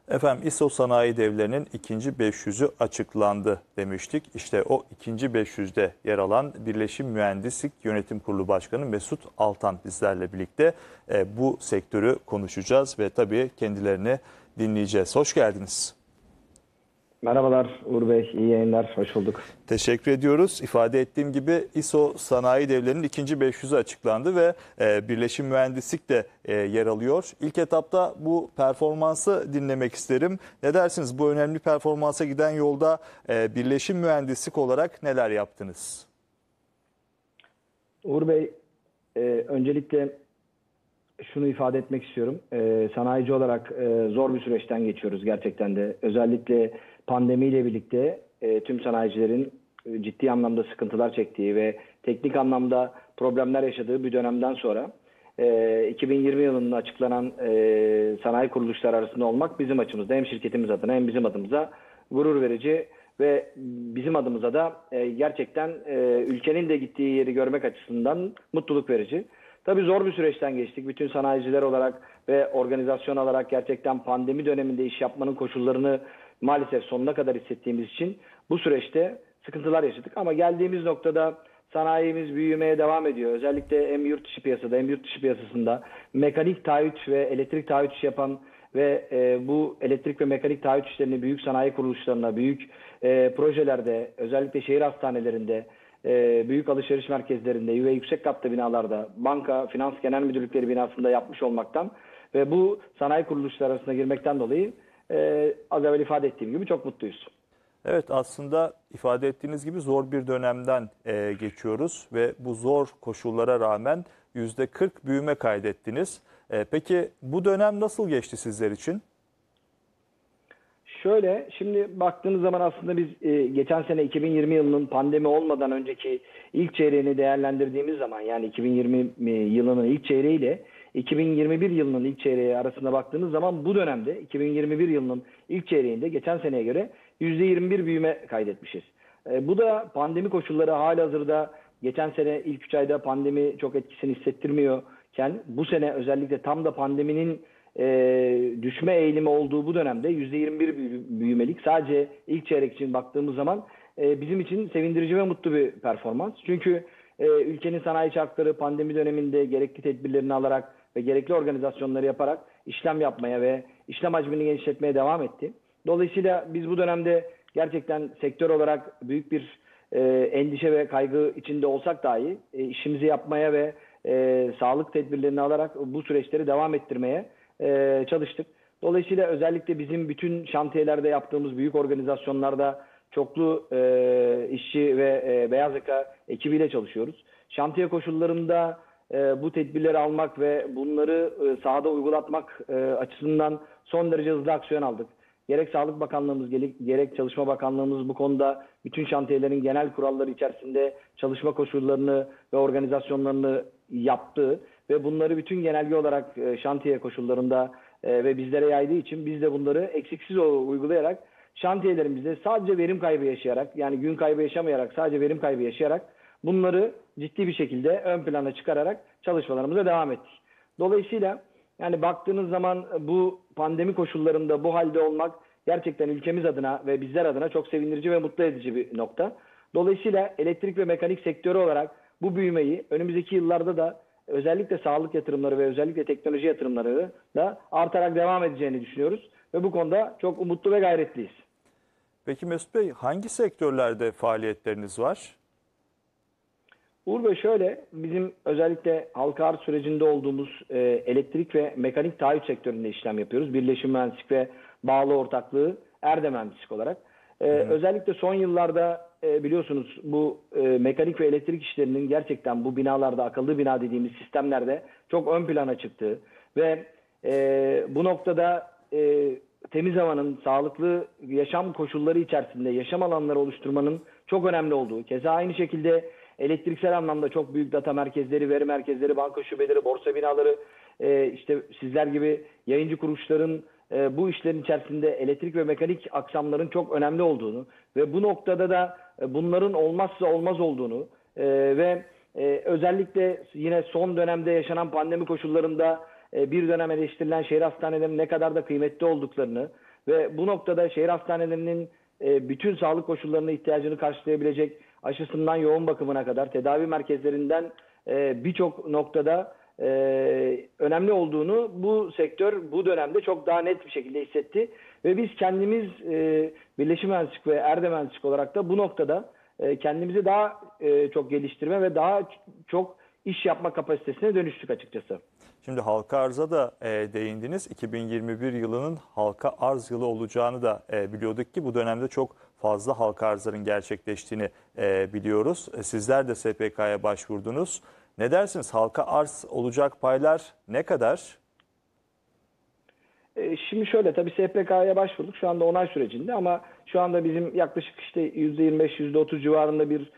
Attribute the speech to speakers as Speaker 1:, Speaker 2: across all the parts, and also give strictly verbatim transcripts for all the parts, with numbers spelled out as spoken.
Speaker 1: Efendim İSO Sanayi Devleri'nin ikinci beş yüzü açıklandı demiştik. İşte o ikinci beş yüzde yer alan Birleşim Mühendislik Yönetim Kurulu Başkanı Mesut Altan bizlerle birlikte e, bu sektörü konuşacağız ve tabii kendilerini dinleyeceğiz. Hoş geldiniz.
Speaker 2: Merhabalar Uğur Bey, iyi yayınlar, hoş bulduk.
Speaker 1: Teşekkür ediyoruz. İfade ettiğim gibi İSO Sanayi Devleri'nin ikinci beş yüzü açıklandı ve e, Birleşim Mühendislik de e, yer alıyor. İlk etapta bu performansı dinlemek isterim. Ne dersiniz? Bu önemli performansa giden yolda e, Birleşim Mühendislik olarak neler yaptınız?
Speaker 2: Uğur Bey, e, öncelikle şunu ifade etmek istiyorum. E, sanayici olarak e, zor bir süreçten geçiyoruz gerçekten de. Özellikle pandemiyle birlikte e, tüm sanayicilerin e, ciddi anlamda sıkıntılar çektiği ve teknik anlamda problemler yaşadığı bir dönemden sonra e, iki bin yirmi yılında açıklanan e, sanayi kuruluşları arasında olmak bizim açımızda hem şirketimiz adına hem bizim adımıza gurur verici ve bizim adımıza da e, gerçekten e, ülkenin de gittiği yeri görmek açısından mutluluk verici. Tabii zor bir süreçten geçtik. Bütün sanayiciler olarak ve organizasyon olarak gerçekten pandemi döneminde iş yapmanın koşullarını maalesef sonuna kadar hissettiğimiz için bu süreçte sıkıntılar yaşadık. Ama geldiğimiz noktada sanayimiz büyümeye devam ediyor. Özellikle hem yurt dışı piyasada hem yurt dışı piyasasında mekanik taahhüt ve elektrik taahhüt işi yapan ve e, bu elektrik ve mekanik taahhüt işlerini büyük sanayi kuruluşlarına, büyük e, projelerde, özellikle şehir hastanelerinde, büyük alışveriş merkezlerinde ve yüksek katlı binalarda, banka, finans genel müdürlükleri binasında yapmış olmaktan ve bu sanayi kuruluşları arasına girmekten dolayı e, az evvel ifade ettiğim gibi çok mutluyuz.
Speaker 1: Evet, aslında ifade ettiğiniz gibi zor bir dönemden e, geçiyoruz ve bu zor koşullara rağmen yüzde kırk büyüme kaydettiniz. E, peki bu dönem nasıl geçti sizler için?
Speaker 2: Şöyle, şimdi baktığınız zaman aslında biz e, geçen sene iki bin yirmi yılının pandemi olmadan önceki ilk çeyreğini değerlendirdiğimiz zaman, yani iki bin yirmi yılının ilk çeyreği ile iki bin yirmi bir yılının ilk çeyreği arasında baktığınız zaman bu dönemde iki bin yirmi bir yılının ilk çeyreğinde geçen seneye göre yüzde yirmi bir büyüme kaydetmişiz. E, bu da pandemi koşulları halihazırda geçen sene ilk üç ayda pandemi çok etkisini hissettirmiyorken bu sene özellikle tam da pandeminin E, düşme eğilimi olduğu bu dönemde yüzde yirmi bir büyümelik sadece ilk çeyrek için baktığımız zaman e, bizim için sevindirici ve mutlu bir performans. Çünkü e, ülkenin sanayi çarkları pandemi döneminde gerekli tedbirlerini alarak ve gerekli organizasyonları yaparak işlem yapmaya ve işlem hacmini genişletmeye devam etti. Dolayısıyla biz bu dönemde gerçekten sektör olarak büyük bir e, endişe ve kaygı içinde olsak dahi e, işimizi yapmaya ve e, sağlık tedbirlerini alarak bu süreçleri devam ettirmeye Ee, çalıştık. Dolayısıyla özellikle bizim bütün şantiyelerde yaptığımız büyük organizasyonlarda çoklu e, işçi ve e, beyaz yaka ekibiyle çalışıyoruz. Şantiye koşullarında e, bu tedbirleri almak ve bunları e, sahada uygulatmak e, açısından son derece hızlı aksiyon aldık. Gerek Sağlık Bakanlığımız, gerek Çalışma Bakanlığımız bu konuda bütün şantiyelerin genel kuralları içerisinde çalışma koşullarını ve organizasyonlarını yaptı ve bunları bütün genelge olarak e, şantiye koşullarında e, ve bizlere yaydığı için biz de bunları eksiksiz uygulayarak şantiyelerimizde sadece verim kaybı yaşayarak, yani gün kaybı yaşamayarak, sadece verim kaybı yaşayarak bunları ciddi bir şekilde ön plana çıkararak çalışmalarımıza devam ettik. Dolayısıyla yani baktığınız zaman bu pandemi koşullarında bu halde olmak gerçekten ülkemiz adına ve bizler adına çok sevindirici ve mutlu edici bir nokta. Dolayısıyla elektrik ve mekanik sektörü olarak bu büyümeyi önümüzdeki yıllarda da özellikle sağlık yatırımları ve özellikle teknoloji yatırımları da artarak devam edeceğini düşünüyoruz. Ve bu konuda çok umutlu ve gayretliyiz.
Speaker 1: Peki Mesut Bey, hangi sektörlerde faaliyetleriniz var?
Speaker 2: Uğur Bey, şöyle, bizim özellikle halka arz sürecinde olduğumuz e, elektrik ve mekanik taahhüt sektöründe işlem yapıyoruz. Birleşim Mühendislik ve bağlı ortaklığı Erdem Mühendislik olarak. E, özellikle son yıllarda e, biliyorsunuz bu e, mekanik ve elektrik işlerinin gerçekten bu binalarda, akıllı bina dediğimiz sistemlerde çok ön plana çıktığı ve e, bu noktada e, temiz havanın, sağlıklı yaşam koşulları içerisinde yaşam alanları oluşturmanın çok önemli olduğu, keza aynı şekilde elektriksel anlamda çok büyük data merkezleri, veri merkezleri, banka şubeleri, borsa binaları, e, işte sizler gibi yayıncı kuruluşların e, bu işlerin içerisinde elektrik ve mekanik aksamların çok önemli olduğunu ve bu noktada da e, bunların olmazsa olmaz olduğunu e, ve e, özellikle yine son dönemde yaşanan pandemi koşullarında e, bir dönem eleştirilen şehir hastanelerinin ne kadar da kıymetli olduklarını ve bu noktada şehir hastanelerinin e, bütün sağlık koşullarına ihtiyacını karşılayabilecek aşısından yoğun bakımına kadar tedavi merkezlerinden e, birçok noktada e, önemli olduğunu bu sektör bu dönemde çok daha net bir şekilde hissetti. Ve biz kendimiz e, Birleşim Mühendislik ve Erdem Mühendislik olarak da bu noktada e, kendimizi daha e, çok geliştirme ve daha çok iş yapma kapasitesine dönüştük açıkçası.
Speaker 1: Şimdi halka arza da e, değindiniz. iki bin yirmi bir yılının halka arz yılı olacağını da e, biliyorduk ki bu dönemde çok fazla halka arzların gerçekleştiğini e, biliyoruz. E, sizler de S P K'ya başvurdunuz. Ne dersiniz? Halka arz olacak paylar ne kadar?
Speaker 2: E, şimdi şöyle, tabii S P K'ya başvurduk. Şu anda onay sürecinde ama şu anda bizim yaklaşık işte yüzde yirmi beş yüzde otuz civarında bir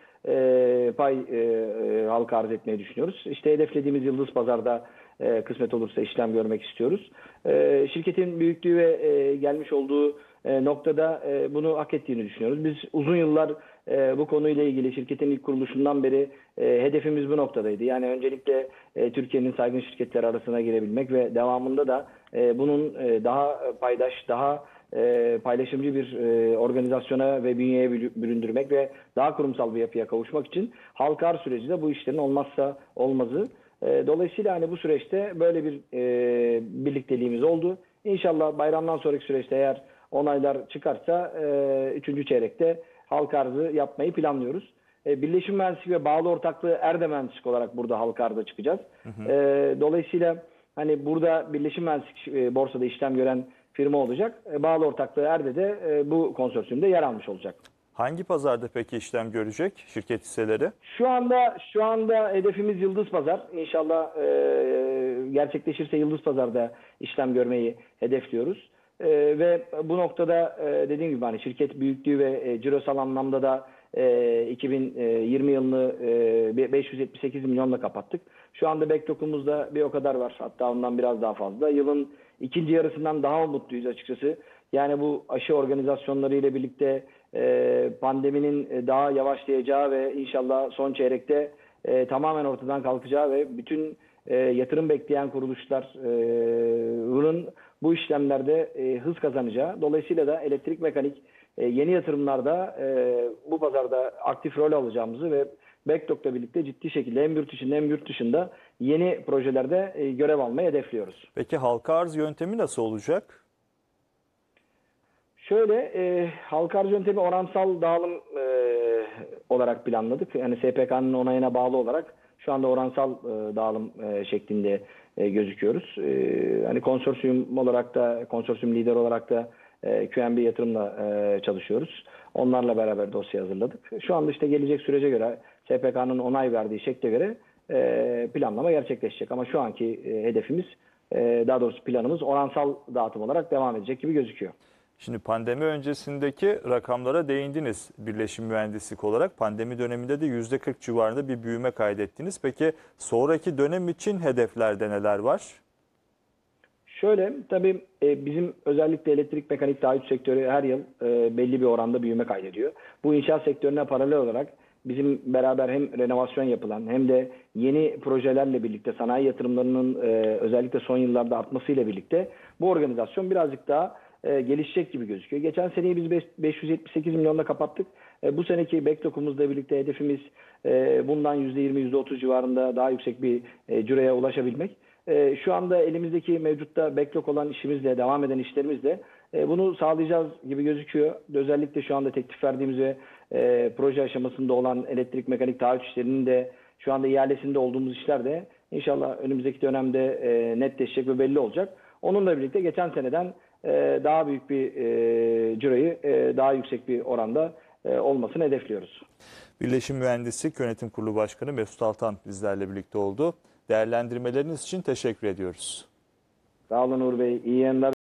Speaker 2: e, pay e, e, halka arz etmeyi düşünüyoruz. İşte hedeflediğimiz Yıldız Pazar'da e, kısmet olursa işlem görmek istiyoruz. E, şirketin büyüklüğü ve e, gelmiş olduğu e, noktada e, bunu hak ettiğini düşünüyoruz. Biz uzun yıllar e, bu konuyla ilgili şirketin ilk kuruluşundan beri e, hedefimiz bu noktadaydı. Yani öncelikle e, Türkiye'nin saygın şirketleri arasına girebilmek ve devamında da e, bunun e, daha paydaş, daha e, paylaşımcı bir e, organizasyona ve bünyeye büründürmek ve daha kurumsal bir yapıya kavuşmak için halka arz süreci de bu işlerin olmazsa olmazı. E, dolayısıyla hani bu süreçte böyle bir e, birlikteliğimiz oldu. İnşallah bayramdan sonraki süreçte eğer onaylar çıkarsa e, üçüncü çeyrekte halka arzı yapmayı planlıyoruz. E, Birleşim Mühendislik ve bağlı ortaklığı Erdem Mühendislik olarak burada halka arza çıkacağız. Hı hı. E, dolayısıyla hani burada Birleşim Mühendislik e, borsada işlem gören firma olacak. E, bağlı ortaklığı Erde de e, bu konsorsiyumda yer almış olacak.
Speaker 1: Hangi pazarda peki işlem görecek şirket hisseleri?
Speaker 2: Şu anda şu anda hedefimiz Yıldız Pazar. İnşallah e, gerçekleşirse Yıldız Pazar'da işlem görmeyi hedefliyoruz. E, ve bu noktada e, dediğim gibi hani şirket büyüklüğü ve e, cirosal anlamda da e, iki bin yirmi yılını e, beş yüz yetmiş sekiz milyonla kapattık. Şu anda backlogg'umuzda bir o kadar var. Hatta ondan biraz daha fazla. Yılın ikinci yarısından daha umutluyuz açıkçası. Yani bu aşı organizasyonları ile birlikte e, pandeminin daha yavaşlayacağı ve inşallah son çeyrekte e, tamamen ortadan kalkacağı ve bütün e, yatırım bekleyen kuruluşların e, bu işlemlerde e, hız kazanacağı. Dolayısıyla da elektrik mekanik e, yeni yatırımlarda e, bu pazarda aktif rol alacağımızı ve Backlog'la birlikte ciddi şekilde hem yurt içinde hem yurt dışında yeni projelerde e, görev almayı hedefliyoruz.
Speaker 1: Peki halka arz yöntemi nasıl olacak?
Speaker 2: Şöyle, e, halka arz yöntemi oransal dağılım e, olarak planladık. Yani S P K'nın onayına bağlı olarak şu anda oransal e, dağılım e, şeklinde e, gözüküyoruz. E, hani konsorsiyum olarak da, konsorsiyum lider olarak da e, Q N B yatırımla e, çalışıyoruz. Onlarla beraber dosya hazırladık. Şu anda işte gelecek sürece göre S P K'nın onay verdiği şekle göre e, planlama gerçekleşecek. Ama şu anki e, hedefimiz, e, daha doğrusu planımız oransal dağıtım olarak devam edecek gibi gözüküyor.
Speaker 1: Şimdi pandemi öncesindeki rakamlara değindiniz Birleşim Mühendislik olarak. Pandemi döneminde de yüzde kırk civarında bir büyüme kaydettiniz. Peki sonraki dönem için hedeflerde neler var?
Speaker 2: Şöyle, tabii e, bizim özellikle elektrik mekanik taahhüt sektörü her yıl e, belli bir oranda büyüme kaydediyor. Bu inşaat sektörüne paralel olarak bizim beraber hem renovasyon yapılan hem de yeni projelerle birlikte sanayi yatırımlarının e, özellikle son yıllarda artmasıyla birlikte bu organizasyon birazcık daha e, gelişecek gibi gözüküyor. Geçen seneyi biz beş yüz yetmiş sekiz milyonla kapattık. E, bu seneki backlog'umuzla birlikte hedefimiz e, bundan yüzde yirmi yüzde otuz civarında daha yüksek bir e, ciroya ulaşabilmek. E, şu anda elimizdeki mevcutta backlog olan işimizle, devam eden işlerimizle e, bunu sağlayacağız gibi gözüküyor. Özellikle şu anda teklif verdiğimiz ve e, proje aşamasında olan elektrik mekanik taahhüt işlerinin de şu anda ihalesinde olduğumuz işler de inşallah önümüzdeki dönemde e, netleşecek ve belli olacak. Onunla birlikte geçen seneden e, daha büyük bir e, ciroyu e, daha yüksek bir oranda e, olmasını hedefliyoruz.
Speaker 1: Birleşim Mühendislik Yönetim Kurulu Başkanı Mesut Altan bizlerle birlikte oldu. Değerlendirmeleriniz için teşekkür ediyoruz.
Speaker 2: Sağ olun Uğur Bey. İyi yayınlar.